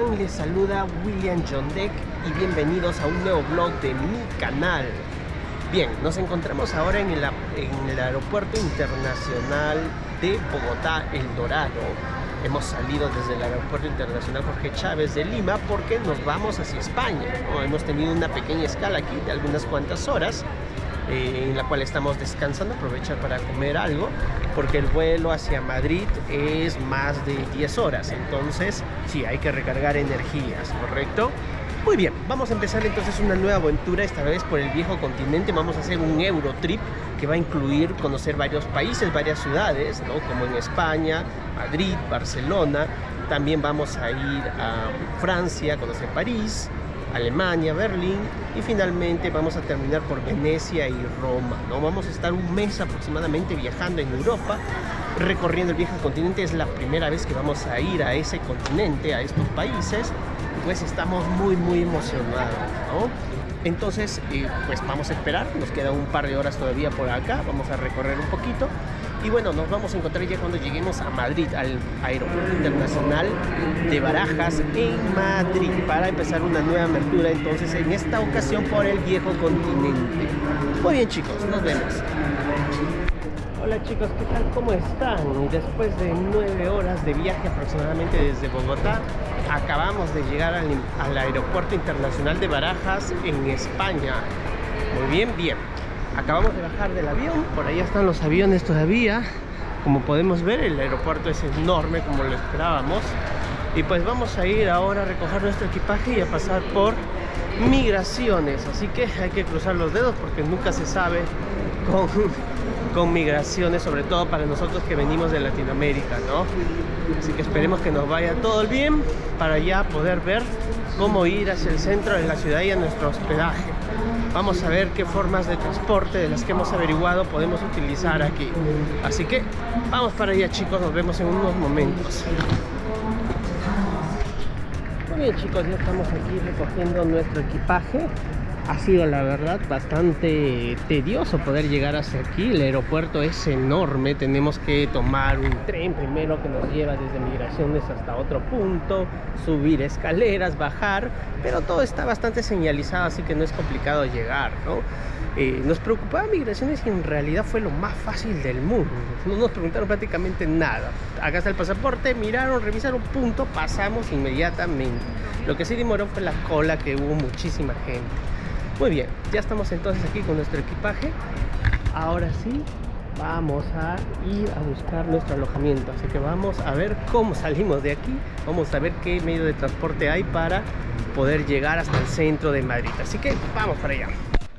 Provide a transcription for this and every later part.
están? Les saluda William John Deck y bienvenidos a un nuevo vlog de mi canal. Bien, nos encontramos ahora en el Aeropuerto Internacional de Bogotá, El Dorado. Hemos salido desde el Aeropuerto Internacional Jorge Chávez de Lima porque nos vamos hacia España, ¿no? Hemos tenido una pequeña escala aquí de algunas cuantas horas, en la cual estamos descansando, aprovechar para comer algo, porque el vuelo hacia Madrid es más de 10 horas, entonces sí, hay que recargar energías, ¿correcto? Muy bien, vamos a empezar entonces una nueva aventura, esta vez por el viejo continente. Vamos a hacer un Eurotrip que va a incluir conocer varios países, varias ciudades, ¿no? Como en España, Madrid, Barcelona. También vamos a ir a Francia, conocer París, Alemania, Berlín, y finalmente vamos a terminar por Venecia y Roma, ¿no? Vamos a estar un mes aproximadamente viajando en Europa, recorriendo el viejo continente. Es la primera vez que vamos a ir a ese continente, a estos países, pues estamos muy emocionados, ¿no? Entonces, pues vamos a esperar, nos queda un par de horas todavía por acá, vamos a recorrer un poquito. Y bueno, nos vamos a encontrar ya cuando lleguemos a Madrid, al Aeropuerto Internacional de Barajas en Madrid, para empezar una nueva aventura, entonces en esta ocasión por el viejo continente. Muy bien, chicos, nos vemos. Hola chicos, ¿qué tal? ¿Cómo están? Después de 9 horas de viaje aproximadamente desde Bogotá, acabamos de llegar al Aeropuerto Internacional de Barajas en España. Muy bien. Acabamos de bajar del avión, por ahí están los aviones todavía. Como podemos ver, el aeropuerto es enorme como lo esperábamos. Y pues vamos a ir ahora a recoger nuestro equipaje y a pasar por migraciones. Así que hay que cruzar los dedos porque nunca se sabe con migraciones, sobre todo para nosotros que venimos de Latinoamérica, ¿no? Así que esperemos que nos vaya todo bien para ya poder ver cómo ir hacia el centro de la ciudad y a nuestro hospedaje. Vamos a ver qué formas de transporte de las que hemos averiguado podemos utilizar aquí. Así que vamos para allá, chicos, nos vemos en unos momentos. Muy bien, chicos, ya estamos aquí recogiendo nuestro equipaje. Ha sido, la verdad, bastante tedioso poder llegar hasta aquí. El aeropuerto es enorme, tenemos que tomar un tren primero que nos lleva desde migraciones hasta otro punto, subir escaleras, bajar, pero todo está bastante señalizado, así que no es complicado llegar, ¿no? Nos preocupaba migraciones y en realidad fue lo más fácil del mundo. No nos preguntaron prácticamente nada. Acá está el pasaporte, miraron, revisaron, punto, pasamos inmediatamente. Lo que sí demoró fue la cola, que hubo muchísima gente. Muy bien, ya estamos entonces aquí con nuestro equipaje. Ahora sí, vamos a ir a buscar nuestro alojamiento. Así que vamos a ver cómo salimos de aquí. Vamos a ver qué medio de transporte hay para poder llegar hasta el centro de Madrid. Así que vamos para allá.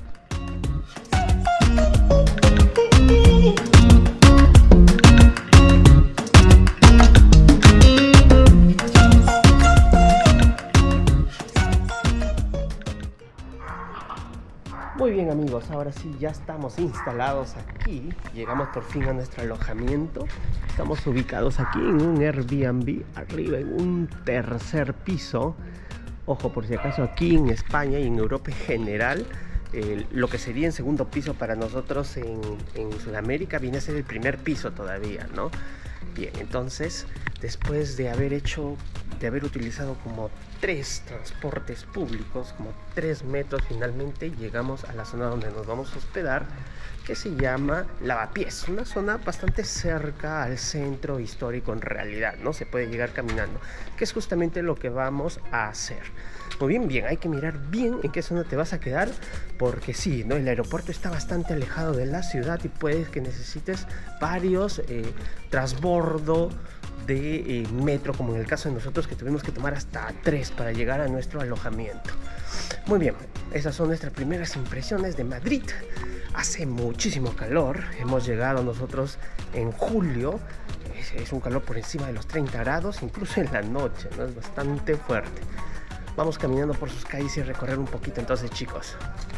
Muy bien, amigos, ahora sí ya estamos instalados aquí. Llegamos por fin a nuestro alojamiento. Estamos ubicados aquí en un Airbnb, arriba en un tercer piso. Ojo, por si acaso, aquí en España y en Europa en general, lo que sería en segundo piso para nosotros en Sudamérica viene a ser el primer piso todavía, ¿no? Bien, entonces, después de haber utilizado como 3 transportes públicos, como 3 metros, finalmente llegamos a la zona donde nos vamos a hospedar, que se llama Lavapiés, una zona bastante cerca al centro histórico en realidad, ¿no? Se puede llegar caminando, que es justamente lo que vamos a hacer. Muy bien, hay que mirar bien en qué zona te vas a quedar, porque sí, ¿no? El aeropuerto está bastante alejado de la ciudad y puedes que necesites varios transbordo de metro, como en el caso de nosotros, que tuvimos que tomar hasta 3 para llegar a nuestro alojamiento. Muy bien, esas son nuestras primeras impresiones de Madrid. Hace muchísimo calor, hemos llegado nosotros en julio, es un calor por encima de los 30 grados, incluso en la noche, ¿no? Es bastante fuerte. Vamos caminando por sus calles y recorrer un poquito entonces, chicos.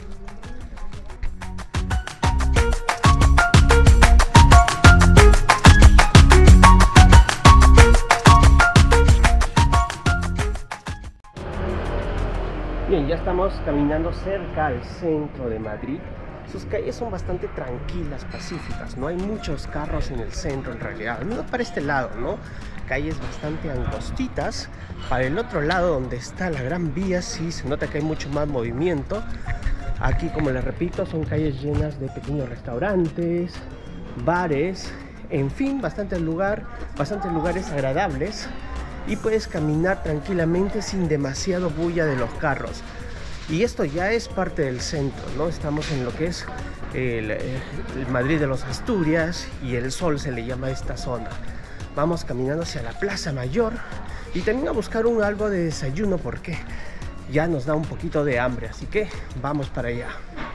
Bien, ya estamos caminando cerca al centro de Madrid. Sus calles son bastante tranquilas, pacíficas, no hay muchos carros en el centro en realidad, al menos para este lado, ¿no? calles bastante angostitas. Para el otro lado, donde está la Gran Vía, sí se nota que hay mucho más movimiento. Aquí, como les repito, son calles llenas de pequeños restaurantes, bares, en fin, bastantes lugares agradables, y puedes caminar tranquilamente sin demasiado bulla de los carros. Y esto ya es parte del centro, ¿no? Estamos en lo que es el Madrid de los Asturias, y el Sol se le llama a esta zona. Vamos caminando hacia la Plaza Mayor y también a buscar algo de desayuno, porque ya nos da un poquito de hambre, así que vamos para allá.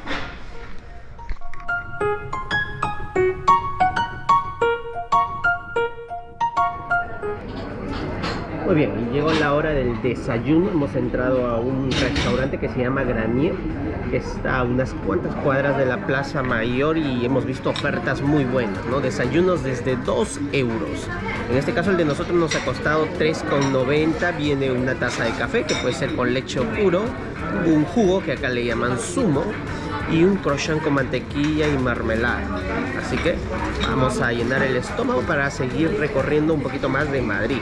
Muy bien, y llegó la hora del desayuno. Hemos entrado a un restaurante que se llama Granier, que está a unas cuantas cuadras de la Plaza Mayor, y hemos visto ofertas muy buenas, ¿no? Desayunos desde 2 euros. En este caso el de nosotros nos ha costado 3,90. Viene una taza de café, que puede ser con leche puro, un jugo, que acá le llaman zumo, y un croissant con mantequilla y mermelada. Así que vamos a llenar el estómago para seguir recorriendo un poquito más de Madrid.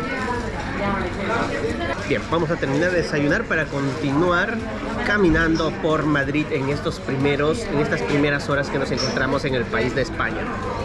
Bien, vamos a terminar de desayunar para continuar caminando por Madrid en estas primeras horas que nos encontramos en el país de España.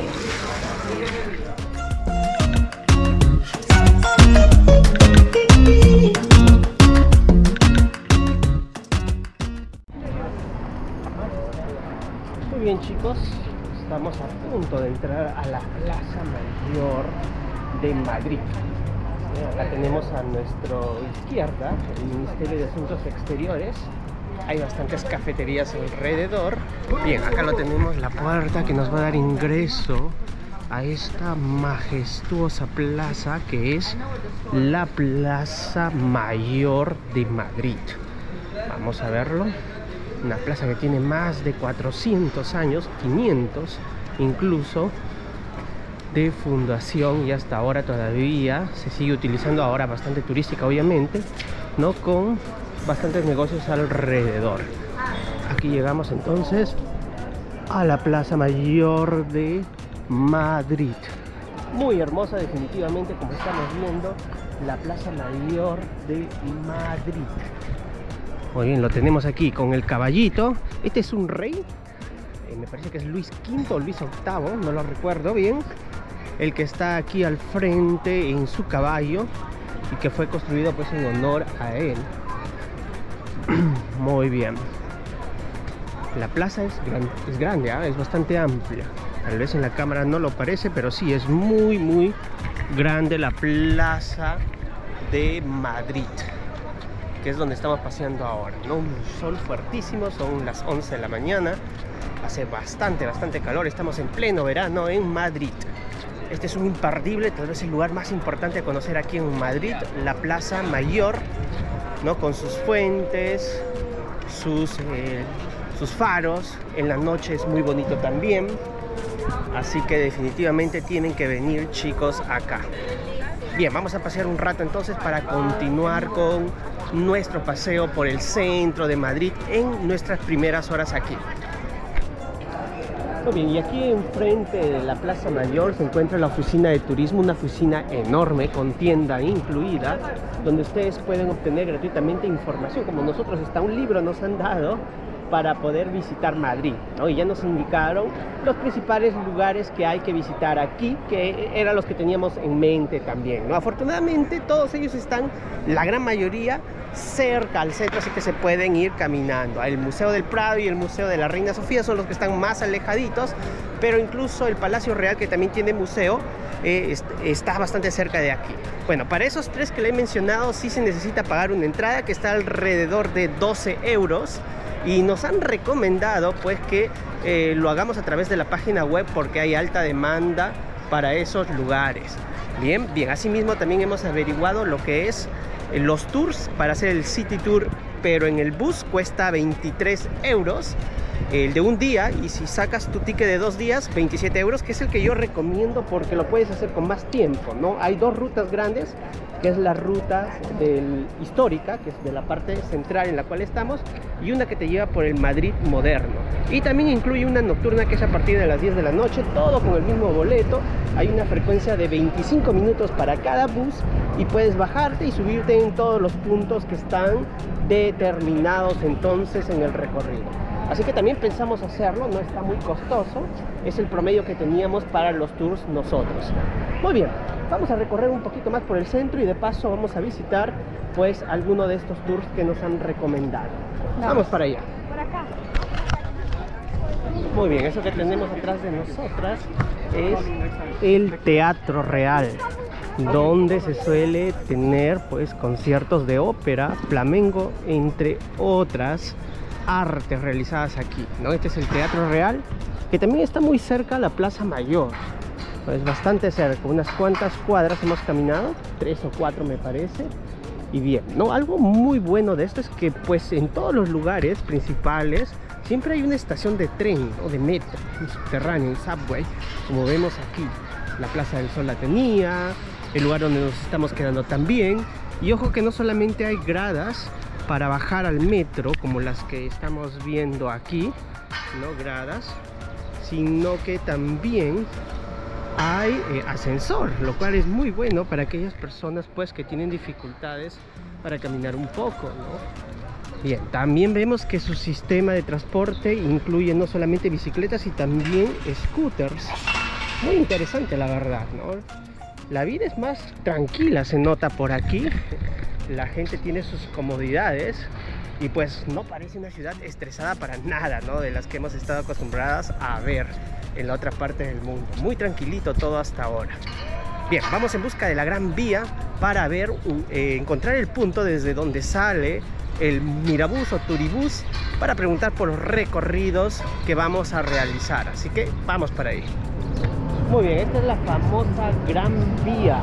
Muy bien, chicos, estamos a punto de entrar a la Plaza Mayor de Madrid. Acá tenemos a nuestra izquierda el Ministerio de Asuntos Exteriores. Hay bastantes cafeterías alrededor. Bien, acá lo tenemos, la puerta que nos va a dar ingreso a esta majestuosa plaza, que es la Plaza Mayor de Madrid. Vamos a verlo. Una plaza que tiene más de 400 años, 500 incluso, de fundación, y hasta ahora todavía se sigue utilizando, ahora bastante turística obviamente, ¿no? Con bastantes negocios alrededor. Aquí llegamos entonces a la Plaza Mayor de Madrid. Muy hermosa definitivamente, como estamos viendo, la Plaza Mayor de Madrid. Muy bien, lo tenemos aquí con el caballito. Este es un rey, me parece que es Luis V o Luis VIII, no lo recuerdo bien, el que está aquí al frente en su caballo, y que fue construido pues en honor a él. Muy bien. La plaza es grande, ¿eh? Es bastante amplia. Tal vez en la cámara no lo parece, pero sí es muy grande la Plaza de Madrid, que es donde estamos paseando ahora, ¿no? Un sol fuertísimo, son las 11 de la mañana, hace bastante calor, estamos en pleno verano en Madrid. Este es un imperdible, tal vez el lugar más importante a conocer aquí en Madrid, la Plaza Mayor, ¿no? Con sus fuentes, sus faros. En la noche es muy bonito también, así que definitivamente tienen que venir, chicos, acá. Bien, vamos a pasear un rato entonces para continuar con nuestro paseo por el centro de Madrid en nuestras primeras horas aquí. Muy bien, y aquí enfrente de la Plaza Mayor se encuentra la oficina de turismo, una oficina enorme con tienda incluida, donde ustedes pueden obtener gratuitamente información, como nosotros, hasta un libro nos han dado para poder visitar Madrid, ¿no? Y ya nos indicaron los principales lugares que hay que visitar aquí, que eran los que teníamos en mente también, ¿no? Afortunadamente todos ellos están, la gran mayoría, cerca al centro, así que se pueden ir caminando. El Museo del Prado y el Museo de la Reina Sofía son los que están más alejaditos, pero incluso el Palacio Real, que también tiene museo, está bastante cerca de aquí. Bueno, para esos tres que le he mencionado sí se necesita pagar una entrada que está alrededor de 12 euros, y nos han recomendado pues que lo hagamos a través de la página web, porque hay alta demanda para esos lugares. Bien, asimismo también hemos averiguado lo que es los tours para hacer el City Tour, pero en el bus cuesta 23 euros el de un día, y si sacas tu ticket de 2 días, 27 euros, que es el que yo recomiendo porque lo puedes hacer con más tiempo, ¿no? Hay dos rutas grandes que es la ruta histórica, que es de la parte central en la cual estamos, y una que te lleva por el Madrid moderno. Y también incluye una nocturna que es a partir de las 10 de la noche, todo con el mismo boleto. Hay una frecuencia de 25 minutos para cada bus y puedes bajarte y subirte en todos los puntos que están determinados entonces en el recorrido. Así que también pensamos hacerlo, no está muy costoso, es el promedio que teníamos para los tours nosotros. Muy bien, vamos a recorrer un poquito más por el centro y de paso vamos a visitar pues alguno de estos tours que nos han recomendado. Vamos para allá. Por acá. Muy bien, eso que tenemos atrás de nosotras es el Teatro Real, donde se suele tener pues conciertos de ópera, flamenco, entre otras artes realizadas aquí, ¿no? Este es el Teatro Real, que también está muy cerca a la Plaza Mayor, pues bastante cerca, unas cuantas cuadras hemos caminado, 3 o 4 me parece. Y bien, ¿no? Algo muy bueno de esto es que pues en todos los lugares principales siempre hay una estación de tren o de metro, un subterráneo, un subway, como vemos aquí. La Plaza del Sol la tenía, el lugar donde nos estamos quedando también. Y ojo que no solamente hay gradas para bajar al metro, como las que estamos viendo aquí, no gradas, sino que también hay ascensor, lo cual es muy bueno para aquellas personas pues que tienen dificultades para caminar un poco, ¿no? Bien, también vemos que su sistema de transporte incluye no solamente bicicletas y también scooters. Muy interesante, la verdad, ¿no? La vida es más tranquila, se nota por aquí. La gente tiene sus comodidades y pues no parece una ciudad estresada para nada, ¿no? De las que hemos estado acostumbradas a ver en la otra parte del mundo. Muy tranquilito todo hasta ahora. Bien, vamos en busca de la Gran Vía para ver, encontrar el punto desde donde sale el Mirabús o Turibús, para preguntar por los recorridos que vamos a realizar. Así que vamos para ahí. Muy bien, esta es la famosa Gran Vía,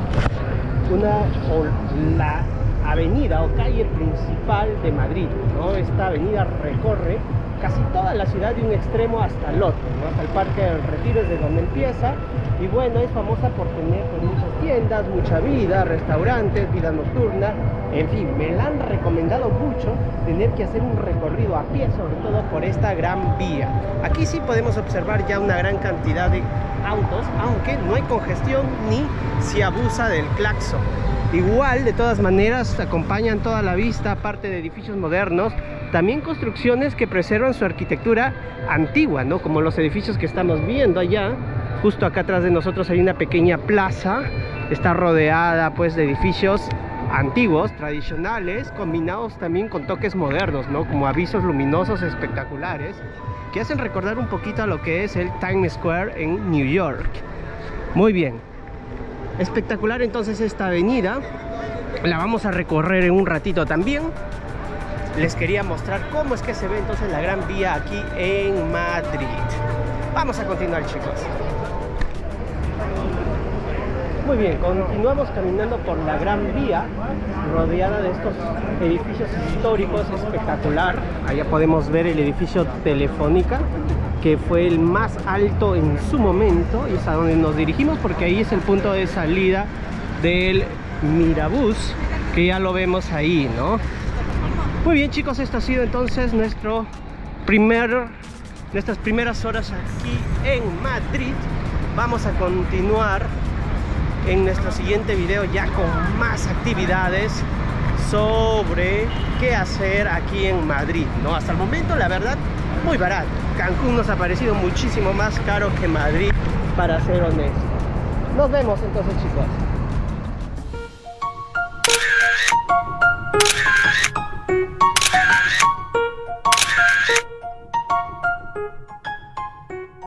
la avenida o calle principal de Madrid, ¿no? Esta avenida recorre casi toda la ciudad de un extremo hasta el otro, ¿no? Hasta el Parque del Retiro es de donde empieza. Y bueno, es famosa por tener pues muchas tiendas, mucha vida, restaurantes, vida nocturna, en fin, me la han recomendado mucho tener que hacer un recorrido a pie, sobre todo por esta Gran Vía. Aquí sí podemos observar ya una gran cantidad de autos, aunque no hay congestión ni se abusa del claxon. Igual, de todas maneras, acompañan toda la vista, aparte de edificios modernos, también construcciones que preservan su arquitectura antigua, ¿no? Como los edificios que estamos viendo allá. Justo acá atrás de nosotros hay una pequeña plaza, está rodeada pues de edificios antiguos, tradicionales, combinados también con toques modernos, ¿no? Como avisos luminosos espectaculares que hacen recordar un poquito a lo que es el Times Square en New York. Muy bien, espectacular entonces esta avenida, la vamos a recorrer en un ratito también. Les quería mostrar cómo es que se ve entonces la Gran Vía aquí en Madrid. Vamos a continuar, chicos. Muy bien, continuamos caminando por la Gran Vía, rodeada de estos edificios históricos espectacular. Allá podemos ver el edificio Telefónica, que fue el más alto en su momento, y es a donde nos dirigimos porque ahí es el punto de salida del Mirabús, que ya lo vemos ahí, ¿no? Muy bien, chicos, esto ha sido entonces nuestras primeras horas aquí en Madrid. Vamos a continuar en nuestro siguiente video ya con más actividades sobre qué hacer aquí en Madrid, ¿no? Hasta el momento, la verdad, muy barato. Cancún nos ha parecido muchísimo más caro que Madrid, para ser honesto. Nos vemos entonces, chicos.